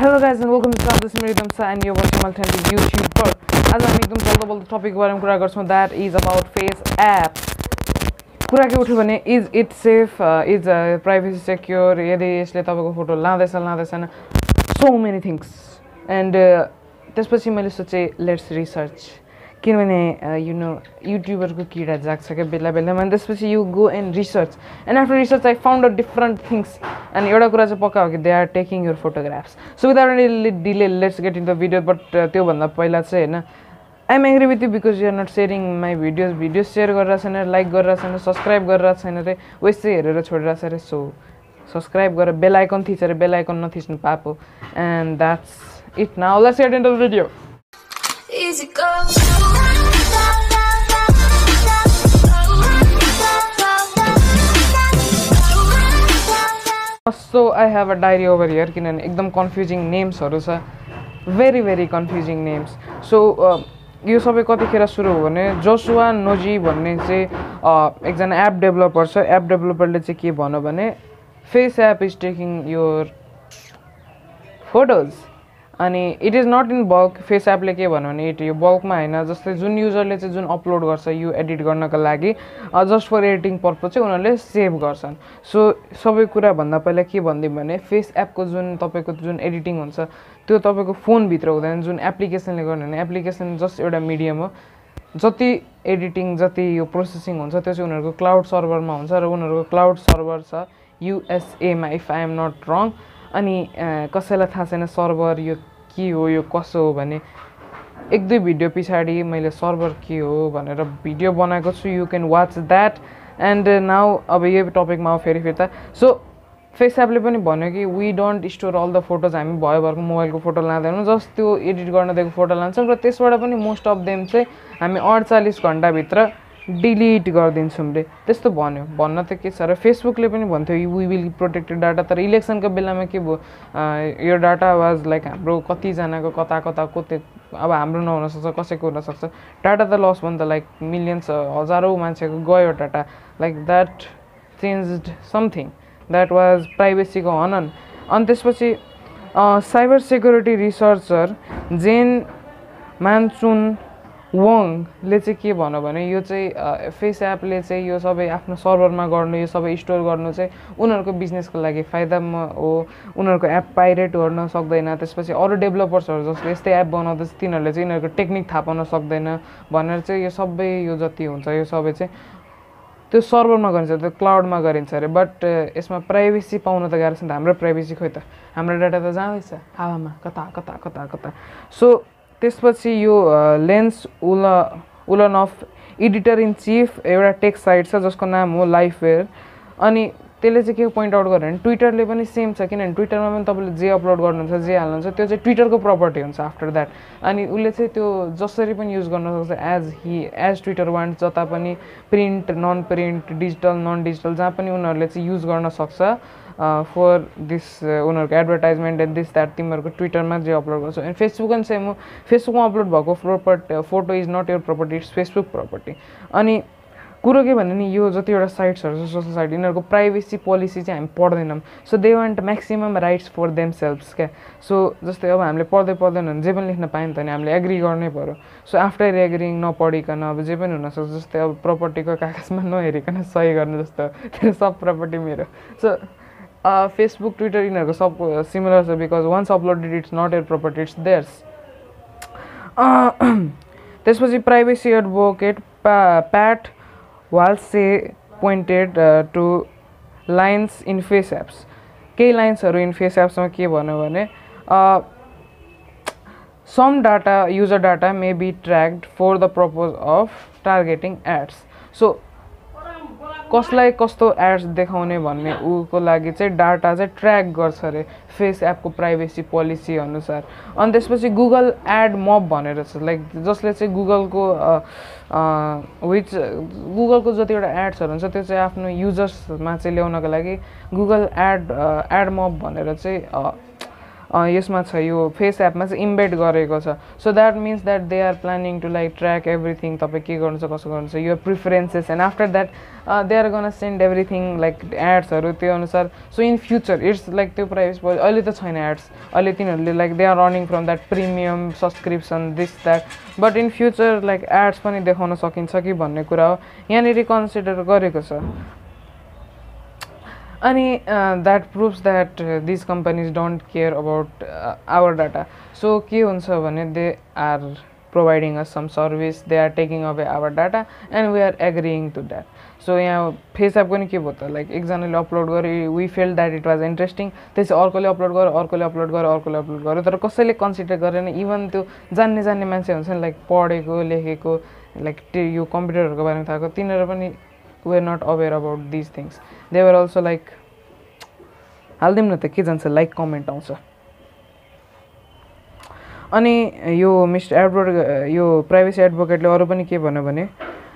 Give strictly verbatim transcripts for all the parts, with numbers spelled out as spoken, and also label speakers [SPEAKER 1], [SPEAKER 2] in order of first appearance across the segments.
[SPEAKER 1] Hello guys and welcome to this Miriam Sa and you're watching alternative YouTuber. आज हामी एकदम जल्दो बल्दो topic बारेमा कुरा गर्छौं that is about face app. कुरा के उठ्यो भने is it safe, uh, is uh, privacy secure, यदि यसले तपाईको फोटो लाँदैछ लाँदैछन्, so many things. And uh, त्यसपछि मैले सोचे let's research. किनभने you know YouTuber को किडा जाग्छ के बेला बेलामा अनि त्यसपछि you go and research. And after research I found out different things. And एउटा कुरा चाहिँ पक्का हो कि they are taking your photographs. So without any delay let's get into the video. But त्यो भन्दा पहिला चाहिँ हैन I'm angry with you because you are not sharing my videos. Videos share गरेर छैन, like गरेर छैन, subscribe गरेर छैन रे, वैसे हेरेर छोडेर छ रे. So subscribe गरेर bell icon थिचेर bell icon नथिच्नु पाप हो. And that's it. Now let's get into the video. Easy go. So I have a diary over here किनभने एकदम confusing names हरु छ, very very confusing names. So uh, यो सबै कतिखेर सुरु हो भने जोसुआ नोजी भन्ने चाहिँ एकजना एप डेभलपर छ. एप डेभलपरले चाहिँ के भन्यो भने FaceApp is taking your photos अनि it is not in bulk. फेस एपले के भन्यो भने इट यो बल्कमा हैन, जस्तै जुन युजरले चाहिँ जुन अपलोड गर्छ यो एडिट गर्नको लागि जस्ट फर एडिटिङ पर्पज चाहिँ उनीहरूले सेभ गर्छन्. सो सबै कुरा भन्दा पहिला के भन्दिम भने फेस एपको जुन तपाईको जुन एडिटिङ हुन्छ त्यो तपाईको फोन भित्र हुँदैन, जुन एप्लिकेसनले गर्ने भने एप्लिकेसन जस्ट एउटा मिडियम हो. जति एडिटिङ जति यो प्रोसेसिङ हुन्छ त्यो चाहिँ उनीहरुको क्लाउड सर्भरमा हुन्छ र उनीहरुको क्लाउड सर्भर छ युएसए मा if I am not wrong. अनि कसैलाई थाहा छैन सर्भर यो के हो यो कसो हो भने एक दुई भिडियो पछाडी मैले सर्भर के हो भनेर भिडियो बनाएको छु. You can watch that. And now अब यो टपिकमा आउ फेरि फिर्ता. सो फेस एपले पनि भन्यो कि we don't store all the photos. हामी भयो भरको मोबाइलको फोटो लाँदैनौँ, जस्ट त्यो एडिट गर्न दिएको फोटो लान्छौँ र त्यसबाट पनि मोस्ट अफ देम चाहिँ हामी अडचालीस घण्टाभित्र डिलिट गरिदिन्छौँ रे. त्यस्तो भन्यो. भन्न त के छ र फेसबुकले पनि भन्थ्यो वी विल प्रोटेक्टेड डाटा. तर इलेक्सनको बेलामा के भयो यो डाटा वाज लाइक हाम्रो कतिजनाको कता कता कति अब हाम्रो नहुनसक्छ कसैको हुनसक्छ. डाटा त लस भयो नि त, लाइक मिलियन्स हजारौँ मान्छेको गयो data. Like that changed something that was प्राइभेसीको हनन. अनि त्यसपछि cyber security researcher Jane Manchun वङले चाहिँ के भन्यो भने यो चाहिँ फेस एपले चाहिँ यो सबै आफ्नो सर्भरमा गर्नु, यो सबै स्टोर गर्नु चाहिँ उनीहरूको बिजनेसको लागि फाइदा हो. उनीहरूको एप पाइरेट गर्न सक्दैन. त्यसपछि अरू डेभलपर्सहरू जसले यस्तै एप बनाउँदैछ तिनीहरूले चाहिँ यिनीहरूको टेक्निक थाहा पाउन सक्दैन भनेर चाहिँ यो सबै यो जति हुन्छ यो सबै चाहिँ त्यो सर्भरमा गरिन्छ, त्यो क्लाउडमा गरिन्छ अरे. बट यसमा प्राइभेसी पाउन त गाह्रो छ नि त. हाम्रो प्राइभेसी खोइ त, हाम्रो डाटा त जाँदैछ हावामा कता कता कता कता. सो त्यसपछि यो Lance Ulanoff editor in chief एउटा टेक साइट छ जसको नाम हो लाइफवेयर. अनि त्यसले चाहिँ के पोइन्ट आउट गर्यो भने ट्विटरले पनि सेम छ. किनभने ट्विटरमा पनि तपाईँले जे अपलोड गर्नुहुन्छ जे हाल्नुहुन्छ त्यो चाहिँ ट्विटरको प्रपर्टी हुन्छ आफ्टर द्याट. अनि उसले चाहिँ त्यो जसरी पनि युज गर्न सक्छ as he as Twitter want. जता पनि print non print digital non digital जहाँ पनि उनीहरूले चाहिँ युज गर्न सक्छ फर दिस उनीहरूको एडभर्टाइजमेन्ट एन्ड दिस द्याट तिमीहरूको ट्विटरमा जे अपलोड गर्छ. एन्ड फेसबुक पनि सेम हो. फेसबुकमा अपलोड भएको property photo is not your property, it's Facebook property. अनि कुरो के भने नि यो जतिवटा साइट्सहरू छ सोसल साइट यिनीहरूको प्राइभेसी पोलिसी चाहिँ हामी पढ्दैनौँ. So they want maximum rights for themselves क्या. सो जस्तै अब हामीले पढ्दै पढ्दैन भने जे पनि लेख्न पायो नि त, अनि हामीले एग्री गर्नै पऱ्यो. सो आफ्टर एग्रिङ नपढिकन अब जे पनि हुनसक्छ. जस्तै अब प्रपर्टीको कागजमा नहेरिकन सही गर्नु जस्तो त्यो सब प्रपर्टी मेरो. सो फेसबुक ट्विटर यिनीहरूको सब सिमिलर छ because once uploaded it's not your property, it's theirs. त्यसपछि privacy advocate Pat Walshe pointed two lines in FaceApp's. केही लाइन्सहरू इन फेस एप्समा के भन्यो भने some data user data may be tracked for the purpose of targeting ads. So कसलाई कस्तो एड्स देखाउने भन्ने उको लागि चाहिँ डाटा चाहिँ ट्र्याक गर्छ अरे फेस एपको प्राइभेसी पोलिसी अनुसार. अनि त्यसपछि गुगल एड मब भनेर छ, लाइक जसले चाहिँ गुगलको विच गुगलको जतिवटा एड्सहरू हुन्छ त्यो चाहिँ आफ्नो युजर्समा चाहिँ ल्याउनको लागि गुगल एड एड मब भनेर चाहिँ यसमा छ यो फेस एपमा चाहिँ इम्बेड गरेको छ so that means that they are planning to like track everything तपाईँ के गर्नुहुन्छ कसो गर्नुहुन्छ यो preferences and after that they are gonna send everything like एड्सहरू त्यो अनुसार so in future it's like त्यो प्राइभेसी पोलिसी अहिले त छैन एड्स अहिले तिनीहरूले like they are running from that premium subscription this that but in future like ads पनि देखाउन सकिन्छ कि भन्ने कुरा हो यहाँनिर कन्सिडर गरेको छ अनि that proves that this companies don't care about our data so के हुन्छ भने they are providing us some service they are taking away our data and we are agreeing to that so यहाँ FaceApp पनि के भयो त like एकजनाले upload गरे we feel that it was interesting त्यसै अर्कोले अपलोड गर्यो अर्कोले अपलोड गर्यो अर्कोले अपलोड गर्यो तर कसैले कन्सिडर गरेन इभन त्यो जान्ने जान्ने मान्छे हुन्छ नि लाइक पढेको लेखेको लाइक त्यो यो कम्प्युटरहरूको बारेमा थाहा तिनीहरू पनि were not aware about these things they were also like हालिदिउँ न त के जान्छ लाइक कमेन्ट आउँछ अनि यो मिस्टर एडभोकेट यो प्राइभेसी एडभोकेटले अरू पनि के भन्यो भने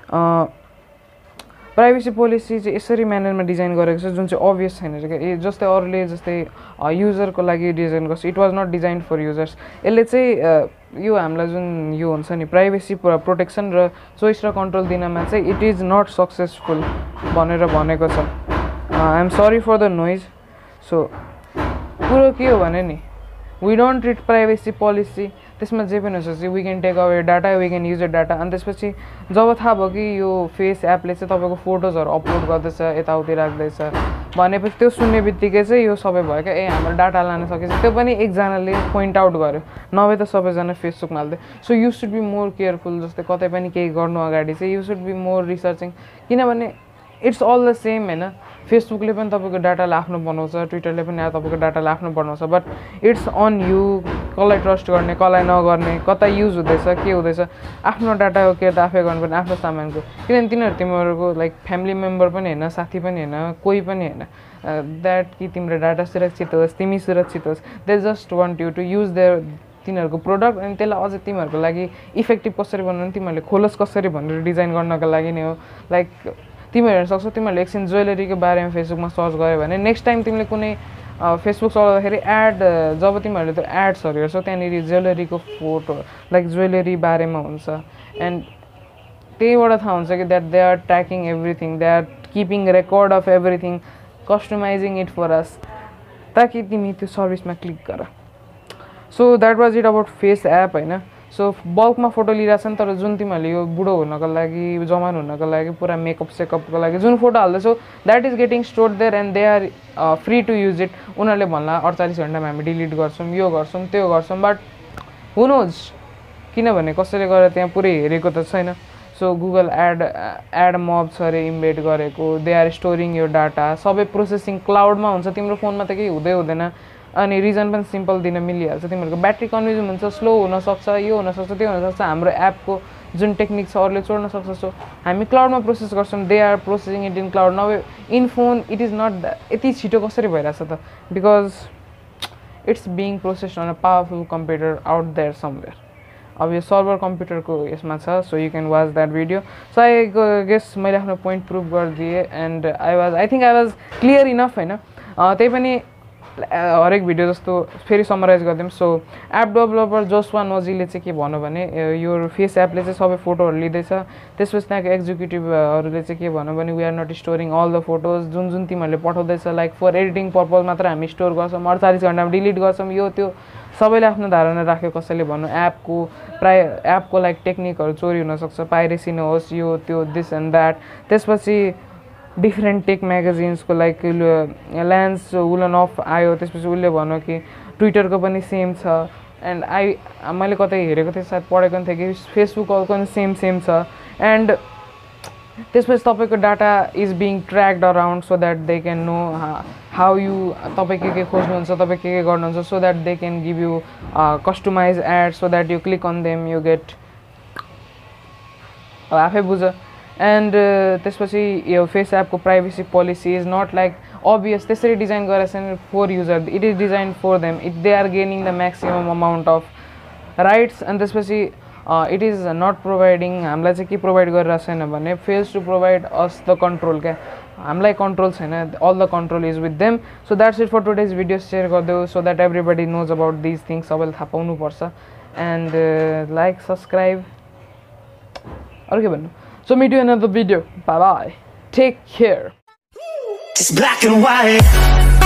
[SPEAKER 1] प्राइभेसी पोलिसी चाहिँ यसरी म्यानरमा डिजाइन गरेको छ जुन चाहिँ अभियस छैन ए जस्तै अरूले जस्तै युजरको लागि डिजाइन गर्छ it was not design for users यसले चाहिँ यो हामीलाई जुन यो हुन्छ नि प्राइभेसी प्रोटेक्सन र चोइस र कन्ट्रोल दिनमा चाहिँ इट इज नट सक्सेसफुल भनेर भनेको छ I am sorry for the noise so कुरो के हो भने नि we don't treat privacy policy त्यसमा जे पनि हुन्छ we can take away data we can use the data अनि त्यसपछि जब थाहा भयो कि यो फेस एपले चाहिँ तपाईँको फोटोजहरू अपलोड गर्दैछ यताउति राख्दैछ भनेपछि त्यो सुन्ने बित्तिकै चाहिँ यो सबै भयो क्या ए हाम्रो डाटा लान सकेछ त्यो पनि एकजनाले पोइन्ट आउट गर्यो नभए त सबैजना फेसबुकमा हाल्दै so you should be more careful जस्तै कतै पनि केही गर्नु अगाडि चाहिँ you should be more researching किनभने इट्स अल द सेम होइन फेसबुकले पनि तपाईँको डाटालाई आफ्नो बनाउँछ ट्विटरले पनि तपाईँको डाटालाई आफ्नो बनाउँछ बट इट्स अन यु कसलाई ट्रस्ट गर्ने कसलाई नगर्ने कता युज हुँदैछ के हुँदैछ आफ्नो डाटा हो के त आफै गर्नुपर्ने आफ्नो सामानको किनभने तिनीहरू तिमीहरूको लाइक फ्यामिली मेम्बर पनि होइन साथी पनि होइन कोही पनि होइन द्याट कि तिम्रो डाटा सुरक्षित होस् तिमी सुरक्षित होस् they just want you to use their तिनीहरूको प्रोडक्ट अनि त्यसलाई अझै तिमीहरूको लागि इफेक्टिभ कसरी बनाउनु तिमीहरूले खोलोस् कसरी भनेर डिजाइन गर्नको लागि नै हो लाइक तिमीहरू हेर्न सक्छौ तिमीहरूले एकछिन ज्वेलरीको बारेमा फेसबुकमा सर्च गऱ्यो भने नेक्स्ट टाइम तिमीले कुनै फेसबुक चलाउँदाखेरि एड जब तिमीहरूले त्यो एड्सहरू हेर्छौ त्यहाँनिर ज्वेलरीको फोटो लाइक ज्वेलरी बारेमा हुन्छ एन्ड त्यहीबाट थाहा हुन्छ कि that they are tracking everything they are keeping record of everything customizing it for us ताकि तिमी त्यो सर्भिसमा क्लिक गर so that was it about FaceApp होइन सो बल्कमा फोटो लिइरहेछ नि तर जुन तिमीहरूले यो बुढो हुनको लागि जवान हुनको लागि पुरा मेकअप सेकअपको लागि जुन फोटो हाल्दैछौ that is getting stored there and they are free to use it उनीहरूले भन्ला अडचालिस घन्टामा हामी डिलिट गर्छौँ यो गर्छौँ त्यो गर्छौँ बट हु नोज किनभने कसैले गरेर त्यहाँ पुरै हेरेको त छैन सो गुगल एड एड मब छ अरे इम्बेड गरेको दे आर स्टोरिङ यो डाटा सबै प्रोसेसिङ क्लाउडमा हुन्छ तिम्रो फोनमा त केही हुँदै हुँदैन अनि रिजन पनि सिम्पल दिन मिलिहाल्छ तिमीहरूको ब्याट्री कन्ज्युम हुन्छ स्लो हुनसक्छ यो हुनसक्छ त्यो हुनसक्छ हाम्रो एपको जुन टेक्निक छ अरूले चोड्न सक्छ सो हामी क्लाउडमा प्रोसेस गर्छौँ they are processing it in cloud नभए in phone it is not that यति छिटो कसरी भइरहेछ त because it's being processed on a powerful computer out there somewhere अब यो सर्भर कम्प्युटरको यसमा छ so you can watch that video so I guess मैले आफ्नो पोइन्ट प्रुभ गरिदिएँ and I was I think I was clear enough होइन त्यही पनि हरेक भिडियो जस्तो फेरि समराइज गरिदिउँ सो एप डेभलपर जोसवा नोजीले चाहिँ के भन्यो भने यो फेस एपले चाहिँ सबै फोटोहरू लिँदैछ त्यसपछि त्यहाँको एक्जिक्युटिभहरूले चाहिँ के भन्यो भने we are not storing all the photos जुन जुन तिमीहरूले पठाउँदैछ लाइक फर एडिटिङ पर्पज मात्र हामी स्टोर गर्छौँ अडचालिस घन्टामा डिलिट गर्छौँ यो त्यो सबैले आफ्नो धारणा राख्यो कसैले भन्नु एपको प्राय एपको लाइक टेक्निकहरू चोरी हुनसक्छ पाइरेसी नहोस् यो त्यो दिस एन्ड द्याट त्यसपछि डिफ्रेन्ट टेक म्यागजिन्सको लाइक ल्यान्स वुलन अफ आयो त्यसपछि उसले भन्यो कि ट्विटरको पनि सेम छ एन्ड आई मैले कतै हेरेको थिएँ सायद पढेको पनि थिएँ कि फेसबुकको पनि सेम सेम छ एन्ड त्यसपछि तपाईँको data is being tracked around so that they can know how you तपाईँ के के खोज्नुहुन्छ तपाईँ के के गर्नुहुन्छ so that they can give you customize ad so that you click on them you get आफै बुझ एन्ड त्यसपछि यो फेस एपको privacy policy is not like obvious त्यसरी डिजाइन गरेको छैन for user it is design for them it they are gaining the maximum amount of rights अनि त्यसपछि इट इज नट प्रोभाइडिङ हामीलाई चाहिँ के प्रोभाइड गरिरहेको छैन भने fails to provide us the control क्या हामीलाई कन्ट्रोल छैन all the control is with them so that's it for today's video share गरिदेऊ so that everybody knows about these things सबैले थाहा पाउनुपर्छ एन्ड लाइक सब्सक्राइब अरू के भन्नु so meet you in the video bye bye take care
[SPEAKER 2] It's black and white.